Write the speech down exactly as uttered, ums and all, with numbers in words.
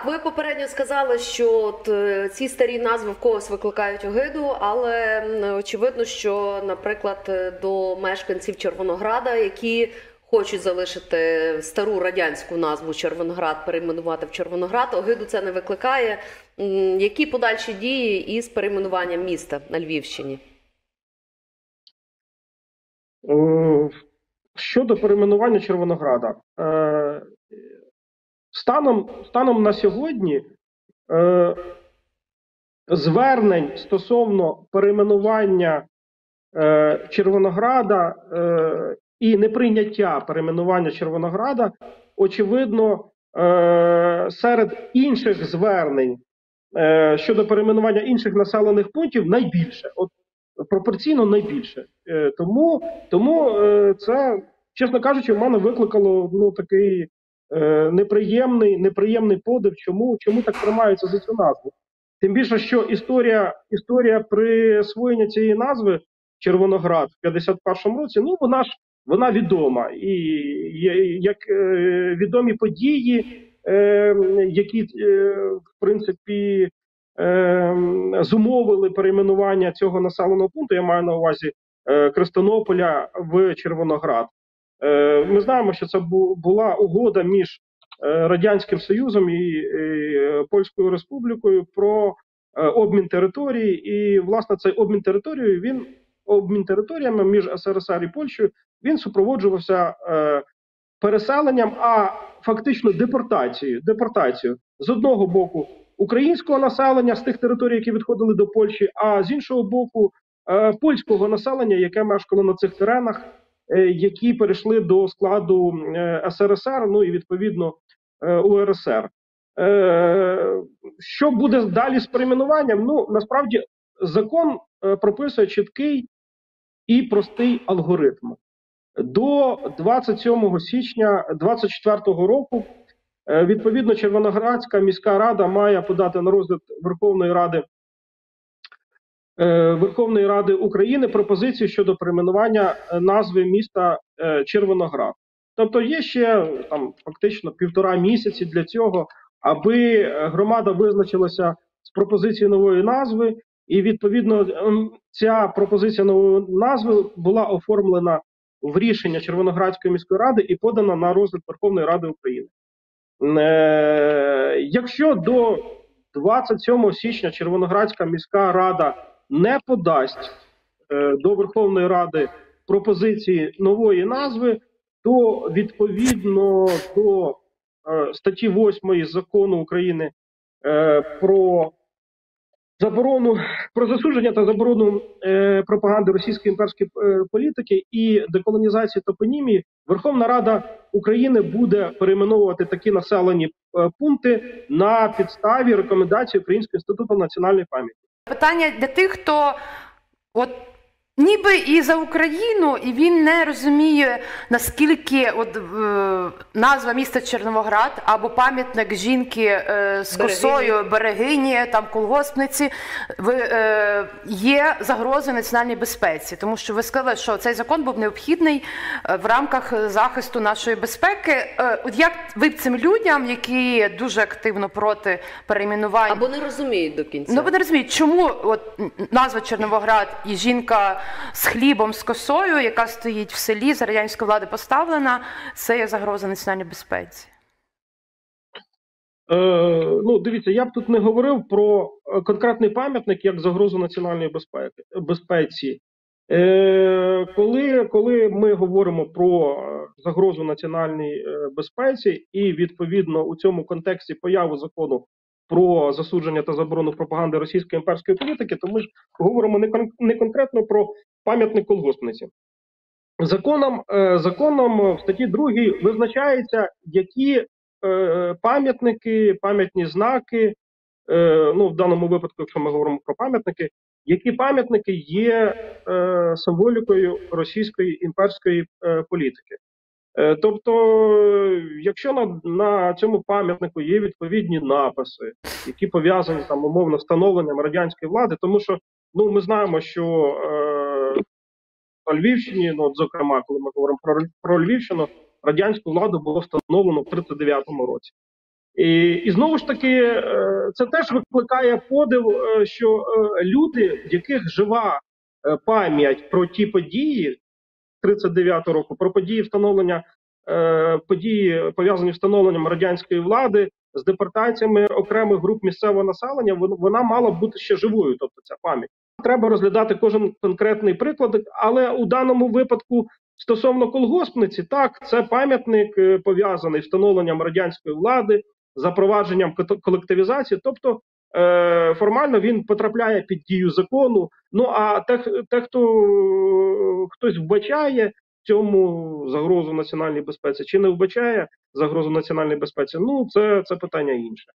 Так, ви попередньо сказали, що от, е, ці старі назви в когось викликають огиду, але м, очевидно, що, наприклад, е, до мешканців Червонограда, які хочуть залишити стару радянську назву Червоноград, перейменувати в Червоноград, огиду це не викликає. М, Які подальші дії із перейменуванням міста на Львівщині? Е, Щодо перейменування Червонограда, е, станом, станом на сьогодні е, звернень стосовно перейменування е, Червонограда е, і неприйняття перейменування Червонограда, очевидно, е, серед інших звернень е, щодо перейменування інших населених пунктів найбільше. От пропорційно найбільше. Е, тому тому е, це, чесно кажучи, в мене викликало ну, такий е, неприємний, неприємний подив, чому, чому так тримаються за цю назву. Тим більше, що історія, історія присвоєння цієї назви Червоноград в п'ятдесят першому році, ну вона ж вона відома. І як е, відомі події, е, які е, в принципі е, зумовили перейменування цього населеного пункту, я маю на увазі е, Крестонополя в Червоноград. Е, ми знаємо, що це бу, була угода між е, Радянським Союзом і е, Польською Республікою про е, обмін територій, і власне цей обмін територією він обмін територіями між ес ер ес ер і Польщею він супроводжувався е, переселенням, а фактично депортацією. Депортацією з одного боку українського населення з тих територій, які відходили до Польщі, а з іншого боку е, польського населення, яке мешкало на цих теренах, е, які перейшли до складу е, ес ер ес ер, ну і відповідно е, у ер ес ер. Е, що буде далі з перейменуванням? Ну, насправді, закон е, прописує чіткий і простий алгоритм. До двадцять сьомого січня двадцять четвертого року е, відповідно Червоноградська міська рада має подати на розгляд Верховної Ради е, Верховної Ради України пропозицію щодо перейменування назви міста е, Червоноград. Тобто є ще там фактично півтора місяці для цього, аби громада визначилася з пропозицією нової назви, і відповідно ця пропозиція нової назви була оформлена в рішення Червоноградської міської ради і подана на розгляд Верховної Ради України. Е, якщо до двадцять сьомого січня Червоноградська міська рада не подасть е, до Верховної Ради пропозиції нової назви, то відповідно до е, статті восьмої Закону України е, про заборону про засудження та заборону е, пропаганди російської імперської е, політики і деколонізації топонімії, Верховна Рада України буде перейменовувати такі населені е, пункти на підставі рекомендацій Українського інституту національної пам'яті. Питання для тих, хто от ніби і за Україну, і він не розуміє, наскільки от, е, назва міста Червоноград або пам'ятник жінки е, з косою, берегині, там колгоспниці, ви, е, є загрозою національній безпеці. Тому що ви сказали, що цей закон був необхідний е, в рамках захисту нашої безпеки. Е, от як ви цим людям, які дуже активно проти перейменування... Або не розуміють до кінця. Ну, ви не розумієте, чому от назва Червоноград і жінка з хлібом, з косою, яка стоїть в селі, за радянської влади поставлена, це є загроза національній безпеці? Е, ну, дивіться, я б тут не говорив про конкретний пам'ятник як загрозу національної безпеки, безпеці. Е, коли, коли ми говоримо про загрозу національній безпеці і, відповідно, у цьому контексті появу закону про засудження та заборону пропаганди російської імперської політики, то ми ж говоримо не, кон не конкретно про пам'ятник колгоспниці. Законом, е, законом в статті другій визначається, які е, пам'ятники, пам'ятні знаки, е, ну в даному випадку, якщо ми говоримо про пам'ятники, які пам'ятники є е, символікою російської імперської е, політики. Е, тобто, якщо на, на цьому пам'ятнику є відповідні написи, які пов'язані там умовно встановленням радянської влади, тому що ну ми знаємо, що е, на Львівщині, ну от зокрема, коли ми говоримо про, про Львівщину, радянську владу було встановлено в тридцять дев'ятому році. І, і знову ж таки, е, це теж викликає подив, е, що е, люди, в яких жива е, пам'ять про ті події тридцять дев'ятого року, про події встановлення, е, події пов'язані з встановленням радянської влади, з депортаціями окремих груп місцевого населення, вон- вона мала б бути ще живою, тобто ця пам'ять. Треба розглядати кожен конкретний приклад, але у даному випадку стосовно колгоспниці, так, це пам'ятник е, пов'язаний з встановленням радянської влади, запровадженням кото- колективізації, тобто е, формально він потрапляє під дію закону. Ну а те, те хто е, хтось вбачає в цьому загрозу національній безпеці чи не вбачає загрозу національній безпеці, ну це, це питання інше.